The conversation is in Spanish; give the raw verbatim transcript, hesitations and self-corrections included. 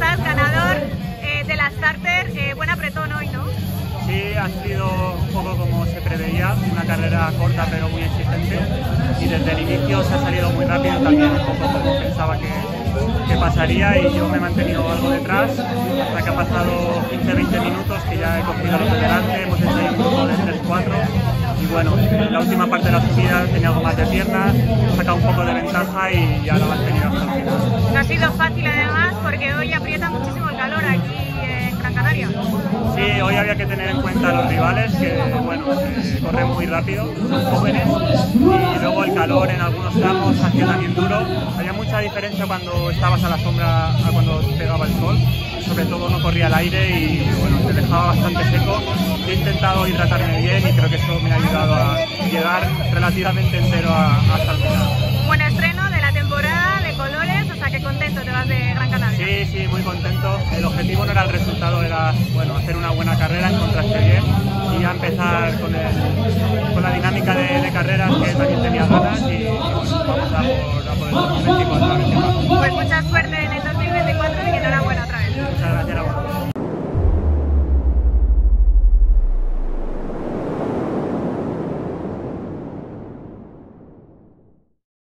estás? Ganador eh, de la Starter, eh, buen apretón hoy, ¿no? Sí, ha sido un poco como se preveía, una carrera corta pero muy exigente, y desde el inicio se ha salido muy rápido, también un poco como pensaba que, que pasaría, y yo me he mantenido algo detrás hasta que ha pasado quince a veinte minutos, que ya he cogido a los de delante, hemos hecho ahí un grupo de tres cuatro, y bueno, en la última parte de la subida tenía algo más de piernas, he sacado un poco de ventaja y ya lo he mantenido hasta el final. No ha sido fácil además, porque hoy aprieta muchísimo el calor aquí en Gran Canaria. Sí, hoy había que tener en cuenta a los rivales, que bueno, eh, corren muy rápido, son jóvenes, y luego el calor en algunos tramos hacía también duro. Había mucha diferencia cuando estabas a la sombra a cuando pegaba el sol, sobre todo no corría el aire y bueno, te dejaba bastante seco. He intentado hidratarme bien y creo que eso me ha ayudado a llegar relativamente entero a, hasta el final. Buen estreno de la temporada de colores, o sea que contento te vas de Gran Canaria. Sí, sí, muy contento. El objetivo no era el resultado, era bueno, hacer una buena carrera, encontrarse bien y ya empezar con, el, con la dinámica de, de carreras que también tenía ganas, y bueno, vamos a por, a por el dos mil veinticuatro. Pues mucha suerte en el dos mil veinticuatro y enhorabuena otra vez. Muchas gracias a vosotros.